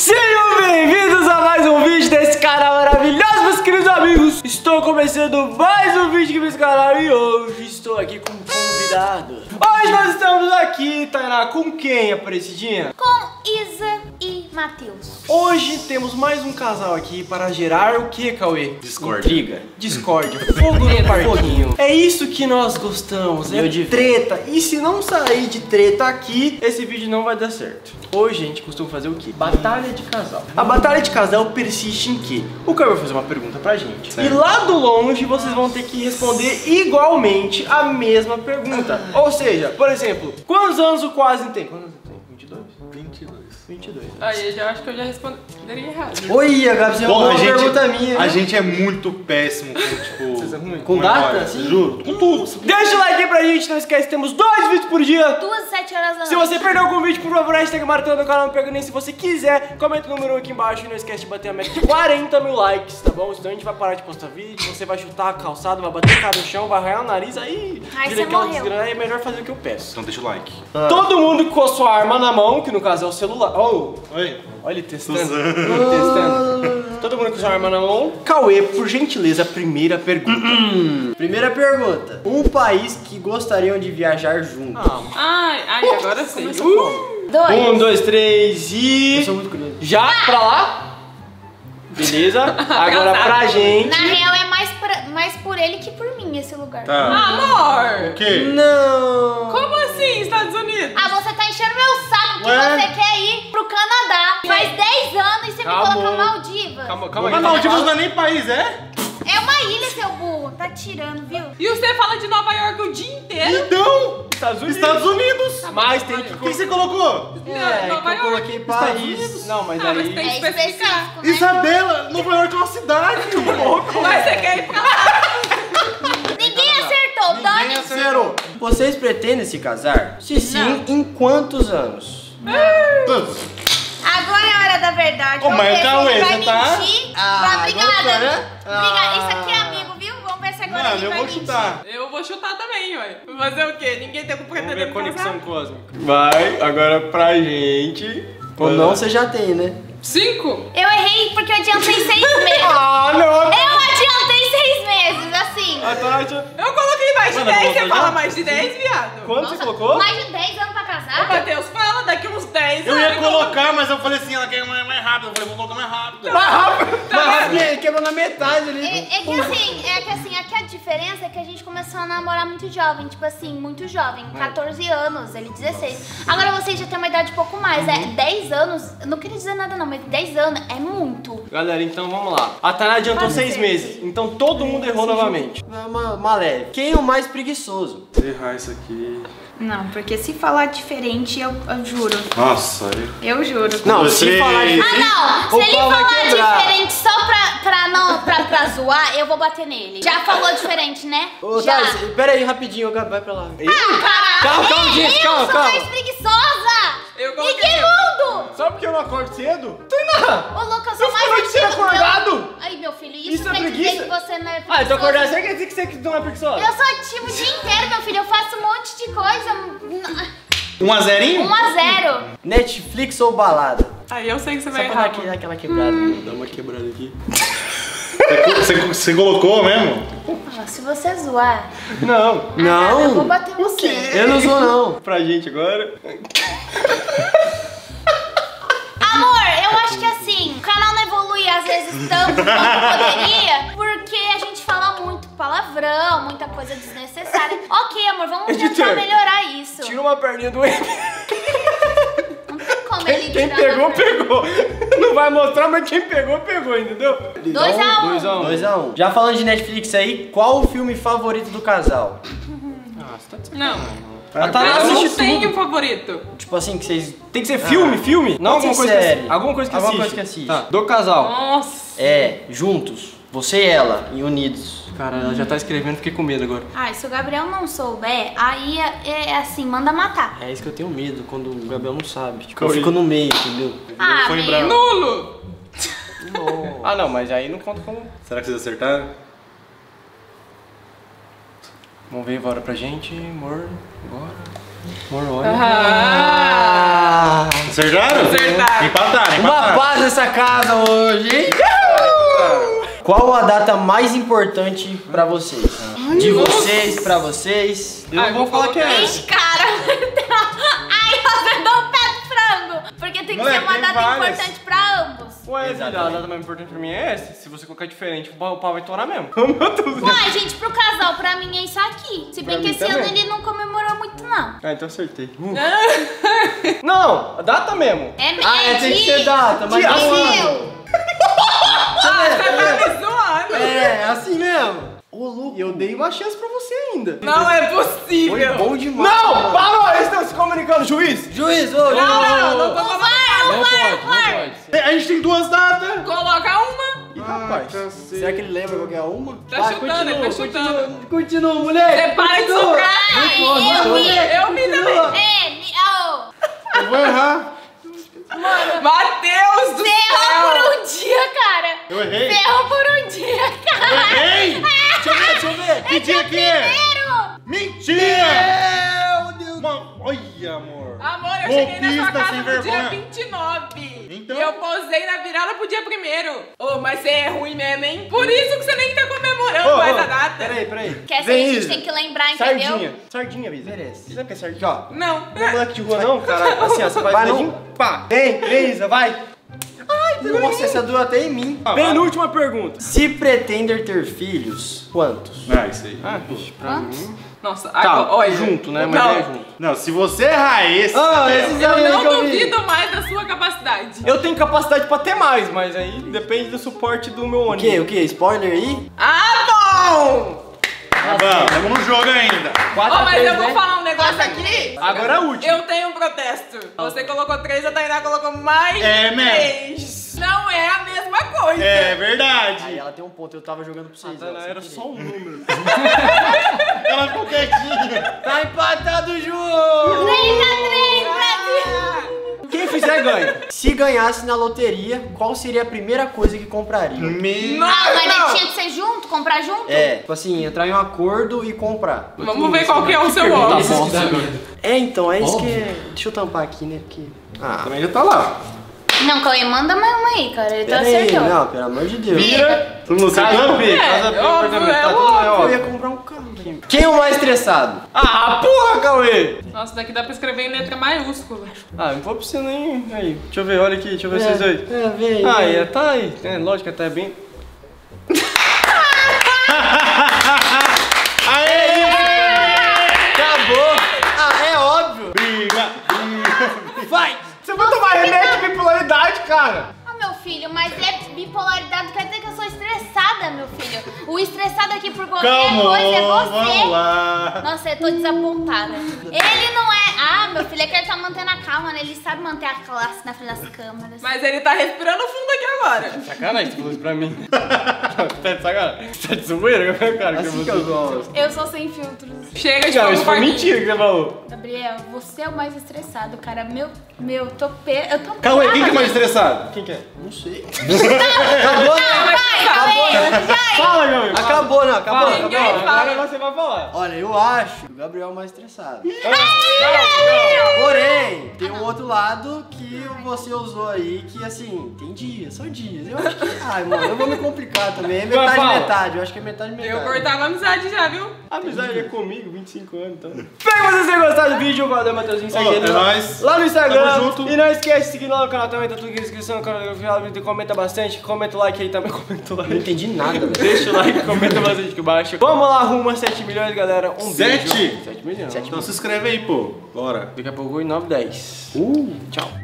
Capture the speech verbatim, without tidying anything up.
Sejam bem-vindos a mais um vídeo desse canal maravilhoso, meus queridos amigos. Estou começando mais um vídeo aqui nesse canal e hoje estou aqui com um convidado. Hoje nós estamos aqui, Tainá, com quem, Aparecidinha? Com Isa e Matheus. Hoje temos mais um casal aqui para gerar o que, Cauê? Discórdia. Intriga, discórdia, fogo no parquinho. É isso que nós gostamos, é de treta. E se não sair de treta aqui, esse vídeo não vai dar certo. Hoje a gente costuma fazer o quê? Batalha de casal. A batalha de casal persiste em quê? O Cauê vai fazer uma pergunta pra gente. Certo. E lá do longe vocês vão ter que responder igualmente a mesma pergunta. Ou seja, por exemplo, quantos anos o Quase tem? Quantos anos tem? vinte e dois? vinte e dois. vinte e dois. Aí eu já acho que eu já responderia errado. Oi, Gabi, você é Porra, uma a gente, pergunta minha. a gente é muito péssimo com, tipo... Vocês são ruins? com Com data, memória, assim? Juro, com tudo. Deixa o like aí pra gente, não esquece, temos dois vídeos por dia. Duas, sete horas da noite. Se você perdeu algum vídeo, por favor, hashtag maratona no canal, não pega nem se você quiser. Comenta o número aqui embaixo e não esquece de bater a meta de quarenta mil likes, tá bom? Senão a gente vai parar de postar vídeo, você vai chutar a calçada, vai bater a cara no chão, vai arranhar o nariz, aí... Aí vira você aquela morreu. desgrana, aí é melhor fazer o que eu peço. Então deixa o like. Todo mundo com a sua arma na mão, que no caso é o celular. Oh, Oi. olha ele testando. Suzana. Ele testando. Todo mundo com sua arma na mão. Cauê, por gentileza, primeira pergunta. Primeira pergunta. Um país que gostariam de viajar junto. Ah, Ai, ai, agora sim. começa como? Dois. Um, dois, três e... Eu sou muito curioso. Já pra lá? Beleza. Agora pra gente. Na real é mais, pra, mais por ele que por mim esse lugar. Tá. Amor! O quê? Não. Como assim, Estados Unidos? Ah, você tá enchendo meu saco que Ué? você quer ir pro Canadá. Faz dez anos e você Calma. me coloca Maldivas. Calma, calma aí. Mas Maldivas não é nem país, é? É uma ilha, seu burro. Tá tirando, viu? E você fala de Nova York o dia inteiro? Então, Estados Unidos. Estados Unidos. Mas tem que... O que que você colocou? É, Nova que eu York. coloquei país. Não, mas Ah, mas aí... tem- É específico, né? Isabela, Nova York é uma cidade. Mas você quer ir pra lá? Ninguém acertou. Ninguém Dani. acertou. Vocês pretendem se casar? Se sim, em quantos anos? Agora é a hora da verdade. Ô, Vamos mas ver se Cauê, ele vai você tá- mentir. Ah, Vai, obrigada. gostou, né? Obrigada. Isso Ah. aqui é amigo, viu? Vamos ver se agora Mano, ele eu vai vou mentir. chutar. Eu vou chutar também, ué. Fazer o quê? Ninguém tem como Vamos ver pretender a me conexão casar? cósmica. Vai, agora pra gente. Ou não, você já tem, né? Cinco? Eu errei porque eu adiantei seis meses. Ah, não! Eu adiantei seis meses, assim. A Tati... Eu coloquei mais de Mano, dez, colocou você já? fala mais de dez, viado? Quanto você colocou? Mais de dez anos pra O casar? Matheus fala daqui uns dez Eu anos. ia colocar, mas eu falei assim, ela quer mais, mais rápido. Eu falei, vou colocar mais rápido. Mais rápido! Mas rápido, ele quebrou na metade ali. É, é que assim, é que assim, aqui a diferença é que a gente começou a namorar muito jovem, tipo assim, muito jovem, quatorze anos, ele dezesseis. Agora vocês já têm uma idade um pouco mais, é dez anos, eu não queria dizer nada não, mas dez anos é muito. Galera, então vamos lá. A Tainá adiantou Pode seis ser. meses, então todo mundo errou novamente. Uma, uma leve. Quem é o mais preguiçoso? Errar isso aqui. Não, porque se falar diferente, eu, eu juro. Nossa, eu... Eu juro. Não, Dois, se três. falar de... Ah não, se O ele pau vai falar quebrar. diferente só pra, pra, não, pra, pra zoar, eu vou bater nele. Já falou diferente, né? Ô, Já. Thales, pera aí, rapidinho, Gabi, vai pra lá. Ah, Calma, calma, Ei, gente, eu calma, sou calma. mais preguiçosa! Eu coloquei E que eu. mundo! Só porque eu não acordo cedo? Tainá! Ô, louco, eu Você sou mais falou de ser antiga do meu- acordado? Aí, meu filho, isso, Isso é quer dizer preguiça? que você não é preguiçoso. Ah, então acordar cedo quer dizer que você que não é preguiçosa? Eu sou ativa o dia inteiro, meu filho. Eu faço um monte de coisa. Um a zerinho? um a zero. Netflix ou balada? Aí eu sei que você Só vai pra dar errar. aquele- aquela quebrada. Dá uma quebrada aqui. Você, você colocou mesmo? Ó, se você zoar, Não. Não. eu vou bater você. Eu não sou, não. Pra gente agora. Amor, eu acho que assim, o canal não evolui às vezes tanto quanto poderia, porque a gente fala muito palavrão, muita coisa desnecessária. Ok, amor, vamos Editor, tentar melhorar isso. Tira uma perninha do M. Não tem como ele Quem tirar pegou, uma perna. pegou. Não vai mostrar, mas quem pegou, pegou, entendeu? Dois a um. Dois a um. dois a um. Já falando de Netflix aí, qual o filme favorito do casal? Ah, você tá de Não. sacanagem. A Tainá Eu assiste não tenho tudo. favorito. Tipo assim, que vocês... Tem que ser filme, filme? Não Pode alguma ser coisa que série. assiste. Alguma coisa que Alguma assiste. coisa que assiste. Tá, do casal. Nossa. É, juntos. Você e ela, e unidos. Cara, ela já tá escrevendo, fiquei com medo agora. Ah, se o Gabriel não souber, aí é, é assim, manda matar. É isso que eu tenho medo, quando o Gabriel não sabe. Tipo, eu Cauê. fico no meio, entendeu? Ah, foi em meu. branco. Nulo. Ah, não, mas aí não conta como... Será que vocês acertaram? Vamos ver agora pra gente, amor. Agora. Ah, Acertaram? Acertaram. Empataram, Uma empataram. paz nessa casa hoje, hein? Qual a data mais importante pra vocês? De vocês, pra vocês? Eu Ai, vou vou falar que é colocar- essa. Ixi, cara. Ai, você dá um pé do frango. Porque tem que Moleque, ser uma tem data várias. importante pra ambos. Ué, filha, a Exatamente. data mais importante pra mim é essa. Se você colocar diferente, o pau o pau vai torar mesmo. Oh, meu Deus. Uai, gente, pro casal, pra mim é isso aqui. Se bem Pra que mim esse ano também. ele não comemorou muito, não. Ah, então acertei. Uh. Não, a data mesmo. É, Ah, é, é tem que de- ser data, mas de não abril. ano. Ah, você tá me zoando. É, assim mesmo. Ô, louco. E eu dei uma chance pra você ainda. Não é Foi possível. bom demais. Não! Parou! Eles estão se comunicando, juiz! Juiz, ô, Não, não, não tô O falando. VAR, o Não VAR, pode, o não VAR. pode. A gente tem duas datas. Coloca uma. Ih, rapaz. será que ele lembra qual que é uma? Tá chutando, ele tá chutando. Continua, continua, moleque. Você para de continua. soprar. Ai, eu vi. Eu vi também. É, mi- oh. Eu vou errar. Matheus do Ferrou céu. por um dia, cara. Eu errei. Ferrou por um dia, cara. Eu errei. Deixa eu ver, deixa eu ver. Que dia que é? Primeiro. Mentira! Meu Deus. Mano, olha, amor. Amor, eu cheguei na sua Golpista casa sem no dia vergonha. vinte e nove. Então? E eu posei na virada pro dia primeiro. Ô, mas você é ruim mesmo, hein? Por isso que você nem tá comemorando Ô, mais ô, a data. Peraí, peraí. Que essa Vem, aí a gente Isa. tem que lembrar, entendeu? Sardinha. Sardinha, Bisa. Merece. Você sabe o que é sardinha? Ó. Não. Não é moleque de rua não, cara. Assim, ó, você vai, Vai, vai não. pá. Vem, vem, Isa, vai. Nossa, essa dura até em mim. Ah, Penúltima pergunta. Se pretender ter filhos, quantos? Ah, isso aí. Ah, bicho, pra mim... Nossa, Tá, agora, olha. junto, né? Mas Não. é junto. Não, se você errar esse... Ah, esses Eu amigos não que eu vi. duvido mais da sua capacidade. Eu tenho capacidade pra ter mais, mas aí depende do suporte do meu O ônibus. que? O que? Spoiler aí? Ah, bom! Tá bom, estamos no jogo ainda. quatro Ó, a mas três, eu vou né? falar um negócio aqui. Agora é a última. Eu tenho um protesto. Você colocou três, a Tainá colocou mais É, de né? três. Não é a mesma coisa. É verdade. Aí ela tem um ponto, eu tava jogando pra vocês. ó, Não, sem era querer. só um número. Ela ficou quietinha. Tá empatado o jogo! três a três, Brasil. Quem fizer ganha. Se ganhasse na loteria, qual seria a primeira coisa que compraria? Meu... Ah, mas não. não tinha que ser junto? Comprar junto? É, tipo assim, entrar em um acordo e comprar. Vamos ver qual que é o seu Pergunta óbvio. bosta. É, então, é isso que é... Deixa eu tampar aqui, né? Porque... Ah, Também já tá lá. Não, Cauê, manda mais uma aí, cara. Ele tá pera aí, acertou. não, pelo amor de Deus. Vira. Todo mundo Casa acertando? B, casa B, óbvio, apartamento. é Tá tudo óbvio. é Eu óbvio. ia comprar um carro. Quem é o mais estressado? Ah, porra, Cauê. Nossa, daqui dá pra escrever em letra maiúscula. Ah, não vou pra você nem... Aí, deixa eu ver, olha aqui, deixa eu ver vocês dois. É, vem. Ah, vem. é, tá aí. É, lógico que tá bem... Aê! Acabou! Ah, é óbvio! Briga, briga. Vai! Você vai tomar remédio de bipolaridade, cara. Ah, meu filho, mas é bipolaridade, quer dizer que eu sou estressada, meu filho. O estressado aqui por qualquer Calma, coisa é você. vamos lá. Nossa, eu tô desapontada. Ele não é... Ah, meu filho, é que ele tá mantendo a calma, né? Ele sabe manter a classe na frente das câmeras. Mas ele tá respirando fundo aqui agora. Sacanagem, você falou isso pra mim. Tá de sacanagem? Tá de zoeira, cara? Assim que eu gosto. Eu sou sem filtros. Chega de Cara, fogo isso foi parquinho. mentira que você falou. Gabriel, você é o mais estressado, cara. Meu, meu, tô pe... Eu tô Calma aí, quem que é mais brava, estressado? Quem que é? Não sei. Acabou, né? Vai, Cauê, vai. Fala, meu amigo. Acabou, não, acabou, Fala, Ninguém acabou. fala. Agora você vai falar. Olha, eu acho que o Gabriel é o mais estressado. Não, Porém, tem um outro lado que você usou aí, que assim, tem dias, são dias. Eu acho que. Ai, mano, eu vou me complicar também. É metade, fala. metade. Eu acho que é metade, metade. Eu cortava a amizade já, viu? A amizade é comigo, vinte e cinco anos, então. Espero que vocês tenham gostado do vídeo. Valeu, Matheusinho. Segue Ó, ele é lá, nóis. lá no Instagram. Tamo junto. E não esquece de seguir lá no canal também. Tá tudo aqui na descrição. No canal do final. Comenta bastante. Comenta o like aí também. Comenta o Não like. entendi nada, velho. Deixa o like, comenta bastante aqui embaixo. Vamos lá, rumo a sete milhões, galera. Um Sete? beijo. sete milhões. Então se inscreve aí, pô. Bora. Daqui a pouco em nove, dez. Uh. Tchau.